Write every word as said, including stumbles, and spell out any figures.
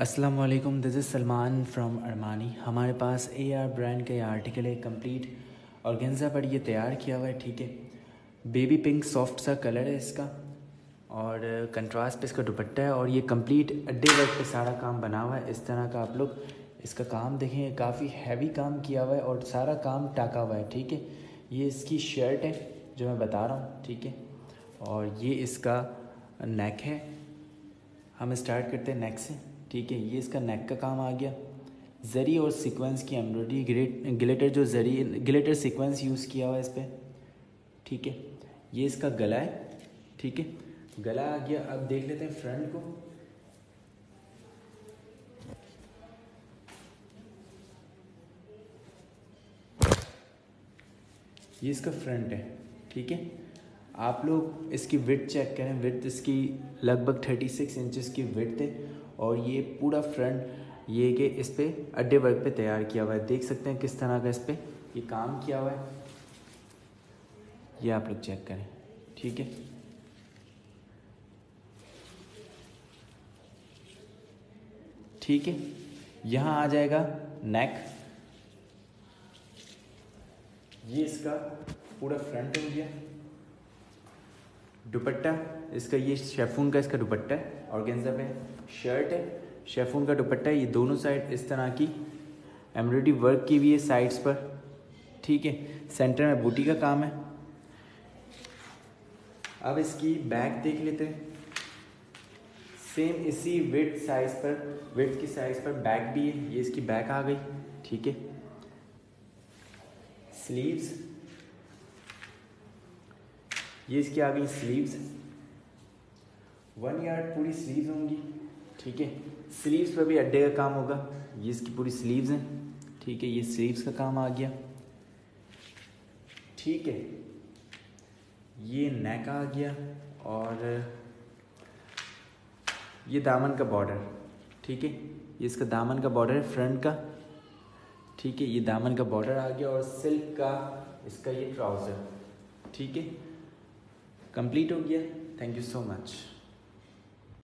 अस्सलाम वालेकुम, this is Salman from Armani. हमारे पास ए आर ब्रांड का ये आर्टिकल है, कंप्लीट ऑर्गेन्जा पर ये तैयार किया हुआ है। ठीक है, बेबी पिंक सॉफ्ट सा कलर है इसका और कंट्रास्ट पे इसका दुपट्टा है और ये कंप्लीट अड्डे वर्क पे सारा काम बना हुआ है। इस तरह का आप लोग इसका काम देखें, काफ़ी हैवी काम किया हुआ है और सारा काम टाका हुआ है। ठीक है, ये इसकी शर्ट है जो मैं बता रहा हूँ। ठीक है, और ये इसका नेक है। हम स्टार्ट करते हैं नेक से। ठीक है, ये इसका नेक का काम आ गया। जरी और सीक्वेंस की एम्ब्रॉयडरी, ग्रेट ग्लिटर जो जरी ग्लिटर सीक्वेंस यूज़ किया हुआ है इस पर। ठीक है, ये इसका गला है। ठीक है, गला आ गया। अब देख लेते हैं फ्रंट को। ये इसका फ्रंट है। ठीक है, आप लोग इसकी विड्थ चेक करें। विड्थ इसकी लगभग थर्टी सिक्स इंचज़ की विड्थ है और ये पूरा फ्रंट ये कि इस पे अड्डे वर्क पे तैयार किया हुआ है। देख सकते हैं किस तरह का इस पे ये काम किया हुआ है, ये आप लोग चेक करें। ठीक है, ठीक है, यहाँ आ जाएगा नेक। ये इसका पूरा फ्रंट हो गया। दुपट्टा इसका ये शेफून का इसका दुपट्टा है, ऑर्गेन्जा पे शर्ट है, शेफून का दुपट्टा है। ये दोनों साइड इस तरह की एम्ब्रॉयडरी वर्क की हुई है साइड्स पर। ठीक है, सेंटर में बूटी का काम है। अब इसकी बैक देख लेते हैं। सेम इसी विड्थ साइज पर विड्थ की साइज पर बैक भी है। ये इसकी बैक आ गई। ठीक है, स्लीव्स, ये इसकी आ गई स्लीव्स। वन यार्ड पूरी स्लीव्स होंगी। ठीक है, स्लीव्स पर भी अड्डे का काम होगा। ये इसकी पूरी स्लीव्स हैं। ठीक है, ये स्लीव्स का काम आ गया। ठीक है, ये नेक आ गया और ये दामन का बॉर्डर। ठीक है, ये इसका दामन का बॉर्डर है फ्रंट का। ठीक है, ये दामन का बॉर्डर आ गया और सिल्क का इसका ये ट्राउज़र। ठीक है, कंप्लीट हो गया। Thank you so much.